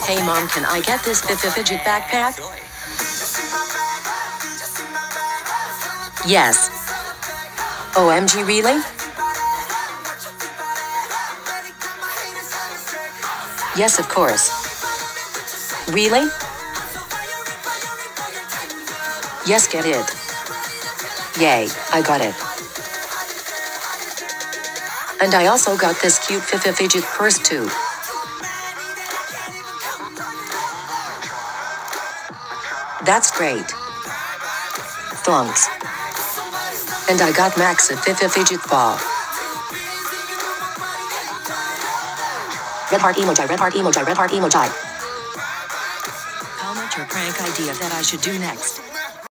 Hey mom, can I get this Fidget backpack? Yes. OMG, really? Yes, of course. Really? Yes, get it. Yay, I got it. And I also got this cute Fidget purse too. That's great. Thanks. And I got Max a Fidget ball. Red heart emoji, red heart emoji, red heart emoji. Comment your prank idea that I should do next.